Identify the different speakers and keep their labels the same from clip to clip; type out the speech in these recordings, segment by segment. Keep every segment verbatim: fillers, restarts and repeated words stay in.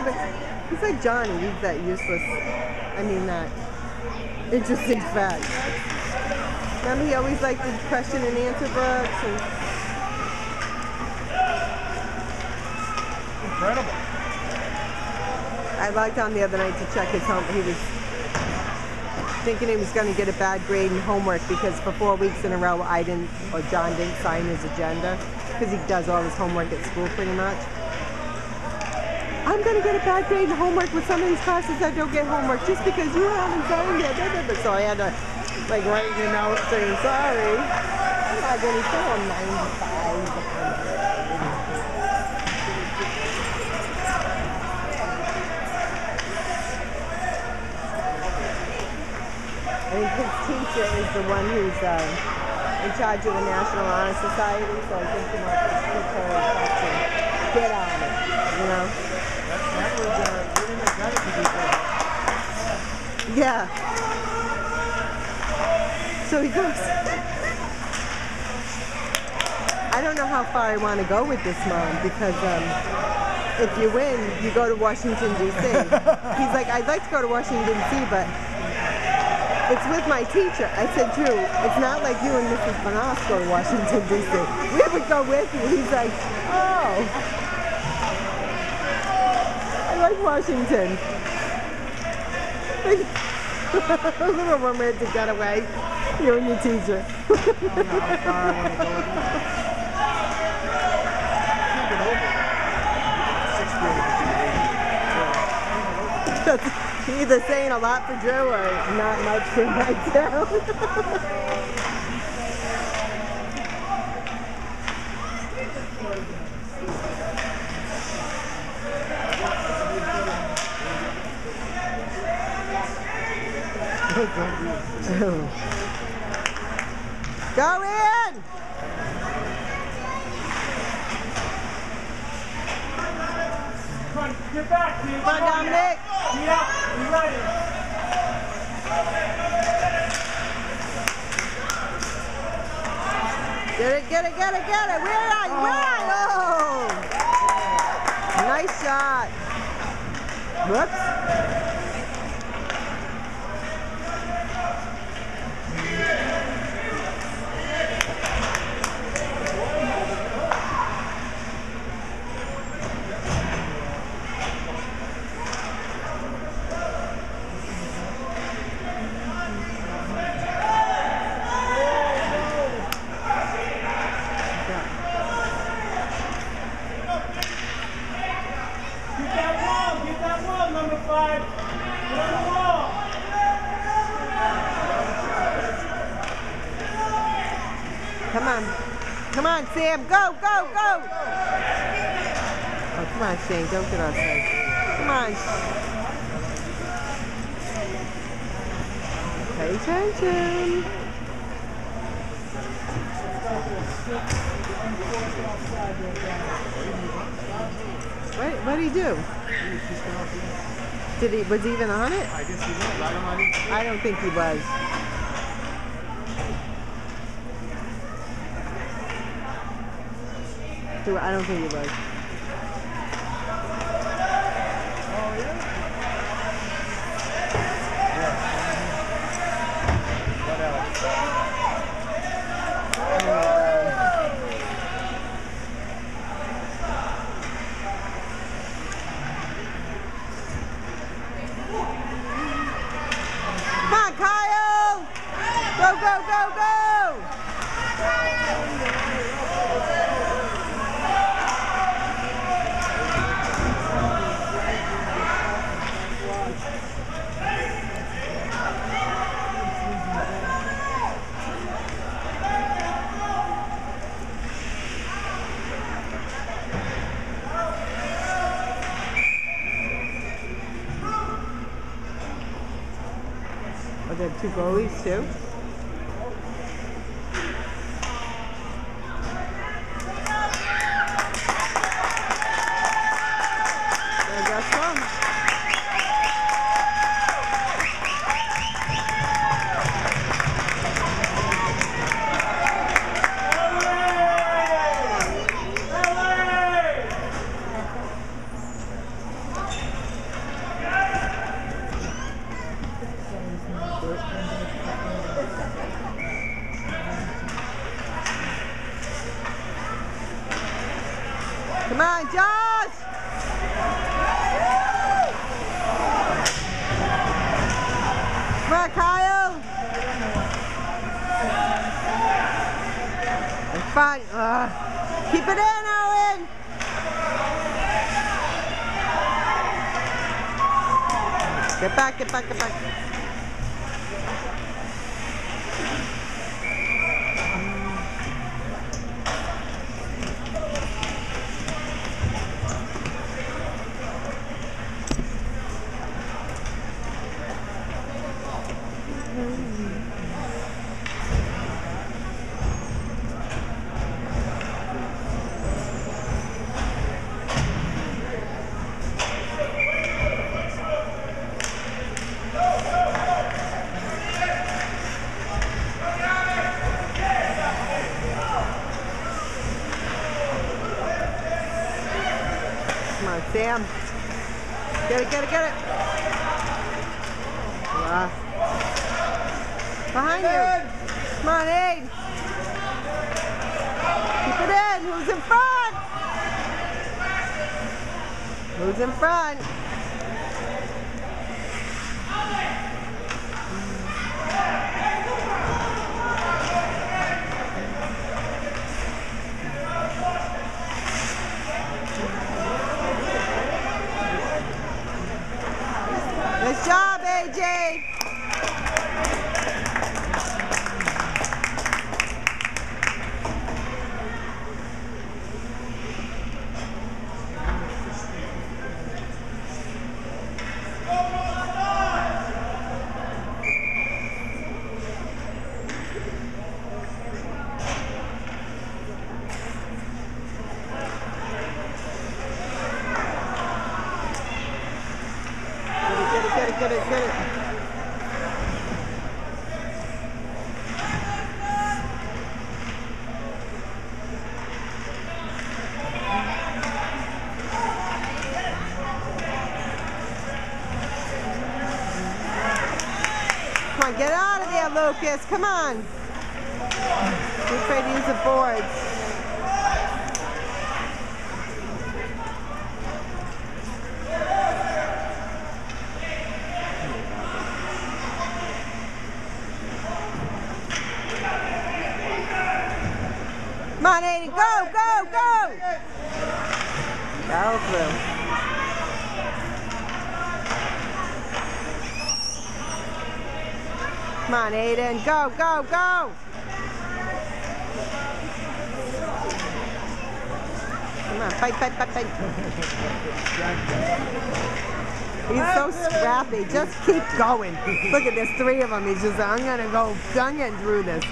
Speaker 1: Yeah, but he's like John. He reads that useless, I mean that interesting fact. Remember he always liked the question and answer books. And
Speaker 2: incredible.
Speaker 1: I logged on the other night to check his home. He was thinking he was going to get a bad grade in homework because for four weeks in a row I didn't, or John didn't sign his agenda because he does all his homework at school pretty much. I'm going to get a bad grade in homework with some of these classes that don't get homework just because you haven't signed it. So I had to like write a note saying sorry. I'm not going to show him ninety-five. I think his teacher is the one who's uh, in charge of the National Honor Society, so I think he wants to keep her and get on it, you know?
Speaker 2: That, that was, uh, really nice guy to do that.
Speaker 1: Yeah. So he goes, I don't know how far I want to go with this, Mom, because um, if you win, you go to Washington, D C He's like, I'd like to go to Washington, D C, but it's with my teacher. I said, Drew, it's not like you and Missus Banas go to Washington, D C We would go with you. He's like, oh. I like Washington. A little romantic getaway. You and your teacher.
Speaker 2: I don't know how far I want to go with that. Can't get over it. Sixth grade.
Speaker 1: That's either saying a lot for Drew or not much for myself. Go in!
Speaker 2: Come on, get back, dude.
Speaker 1: Come on, Dominic.
Speaker 2: Yeah, you ready?
Speaker 1: Get it, get it, get it, get it. Where are you? Where are you? Oh. Nice shot. Whoops. Come on. Come on, Sam. Go, go, go. Oh, come on, Shane. Don't get outside. Come on. Pay attention. What, what did he do? Did he, was he even on it?
Speaker 2: I guess he was. I don't know.
Speaker 1: I don't think he was. I don't think he was.
Speaker 2: Oh, yeah? Yeah. What else?
Speaker 1: Come on, Kyle! Go, go, go, go! Oh, there are two goalies too? I guess so. on, Josh! Come on, Kyle! In front. Uh, keep it in, Owen! Get back, get back, get back. Come on, Sam. Get it, get it, get it. Yeah. Behind you. Come on, Aid. Keep it in. Who's in front? Who's in front? Nice job, A J. Get it, get it, get it. Come on, get out of there, Lucas. Come on. Be afraid to use the boards. Come on, Aiden, go, go, go! Go through. Come on, Aiden, go, go, go! Come on, fight, fight, fight, fight. He's so scrappy. Just keep going. Look at this, three of them. He's just, I'm gonna go, I'm getting through this.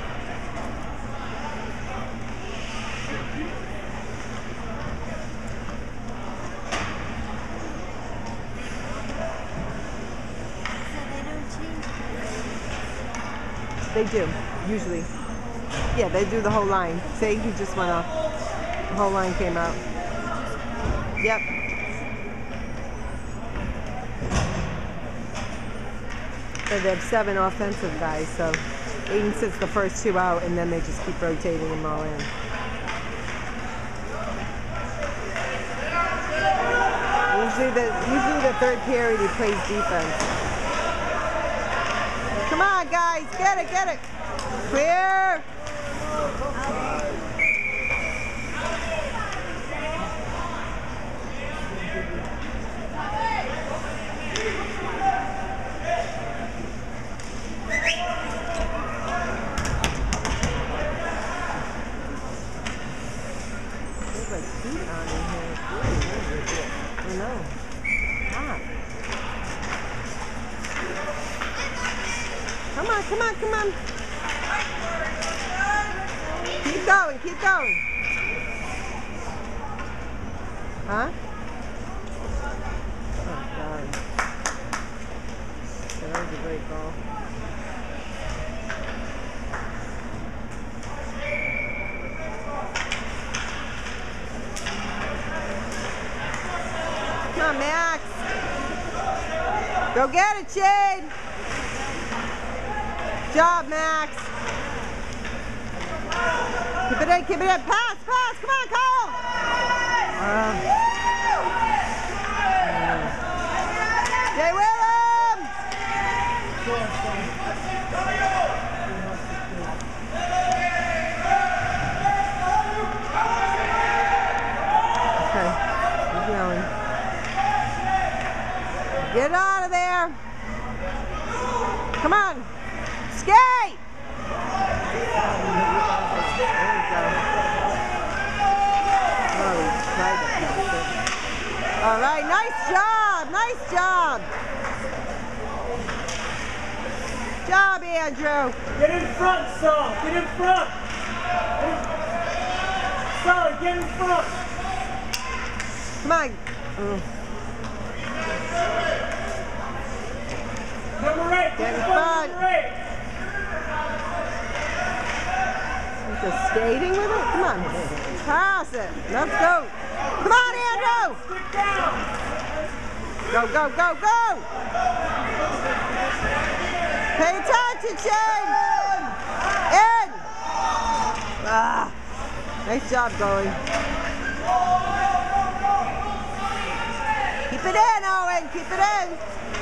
Speaker 1: They do, usually. Yeah, they do the whole line. Say he just went off. The whole line came out. Yep. So they have seven offensive guys, so Aiden sits the first two out, and then they just keep rotating them all in. Usually the, usually the third period he plays defense. Come on, guys, get it, get it. Clear. There's like heat on in here. I know. Hot. Come on, come on, come on. Keep going, keep going. Huh? Oh, God. That was a great ball. Come on, Max. Go get it, Shade. Good job, Max. Keep it in, keep it in. Pass, pass. Come on, Kyle. Uh, Stay with him! Okay, keep going. Get out of there! Come on! Skate! All right, nice job, nice job. Job, Andrew.
Speaker 2: Get in front, Saul. Get in front. Saul, get in front.
Speaker 1: Come on. Oh.
Speaker 2: Number eight.
Speaker 1: Get in
Speaker 2: front.
Speaker 1: front.
Speaker 2: Number eight.
Speaker 1: He's just skating with it? Come on. Pass it. Let's go. Come on, Andrew.
Speaker 2: Stick down.
Speaker 1: Go, go, go, go. Pay attention, Shane. In. Ah. Nice job going. Keep it in, Owen. Keep it in.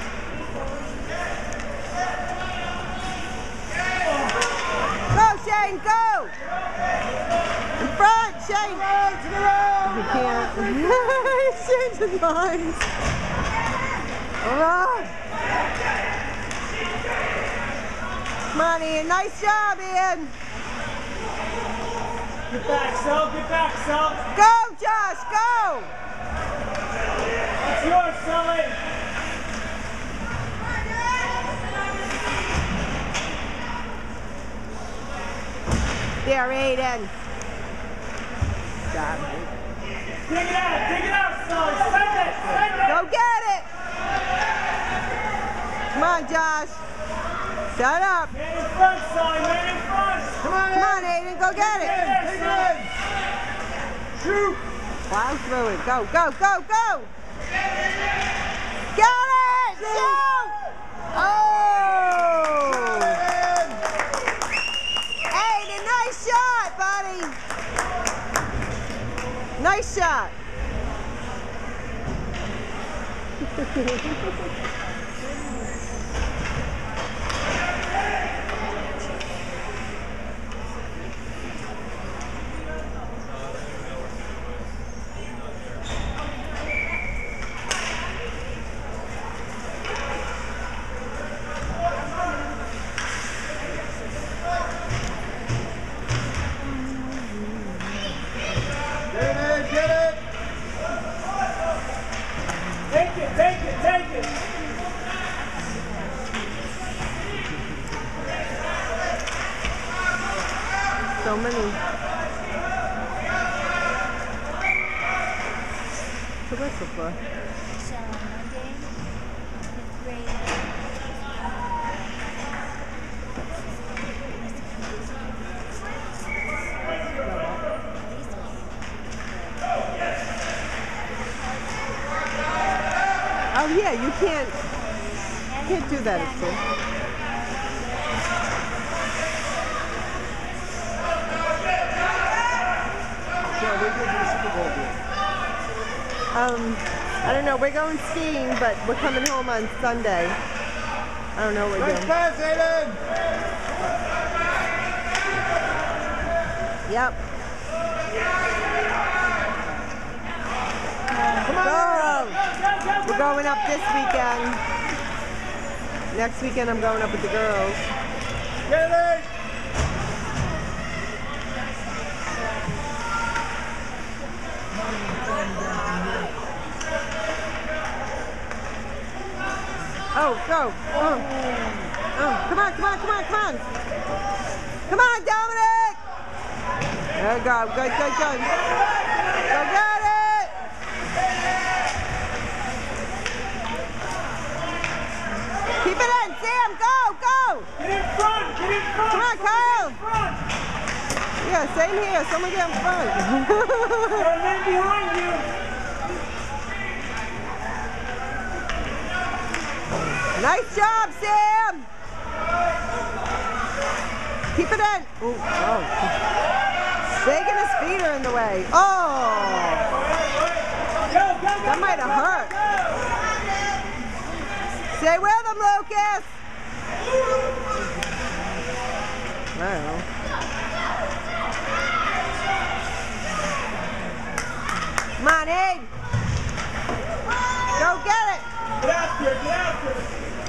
Speaker 1: Go, Shane, go! In front, Shane! You can't. He's changing minds. All right. Come on, Ian. Nice job, Ian.
Speaker 2: Get back, Sal. Get back, Sal.
Speaker 1: Go, Josh, go!
Speaker 2: It's yours, Sully.
Speaker 1: There, Aiden. Stop.
Speaker 2: Dig it out. Dig it out, Sully. Send it. Send it.
Speaker 1: Go get it! Come on, Josh. Shut up.
Speaker 2: Man in front, Sully. Man in front.
Speaker 1: Come on, Come on, Aiden. Go get it.
Speaker 2: Take it in. Shoot.
Speaker 1: Plow through it. Go, go, go, go! Get it! Shoot! Oh! Aiden, nice shot, buddy! Nice shot.
Speaker 2: Take it. Take it. Take it.
Speaker 1: So many. What's the whistle for?
Speaker 3: So on Monday, fifth grade.
Speaker 1: Oh yeah, you can't can't do that at school. Um, I don't know. We're going skiing, but we're coming home on Sunday. I don't know what we're
Speaker 2: Nice
Speaker 1: doing.
Speaker 2: pass, Aiden.
Speaker 1: Yep.
Speaker 2: Come on.
Speaker 1: Go! We're going up this weekend. Next weekend I'm going up with the girls.
Speaker 2: Get it.
Speaker 1: Oh, go. Oh. Oh, come on, come on, come on, come on. Come on, Dominic. There you go. Good, good, good. Go get it. Keep it in, Sam. Go, go.
Speaker 2: Get in front. Get in front.
Speaker 1: Come on, Kyle.
Speaker 2: Get in front.
Speaker 1: Yeah, same here. Someone get in front.
Speaker 2: Got a man behind you.
Speaker 1: Nice job, Sam. Keep it in. Ooh, oh. Shaking his feet are in the way. Oh. That might have hurt. Stay with him, Lucas. I don't know. Come on, Abe. Go get it.
Speaker 2: Get after it, get after it.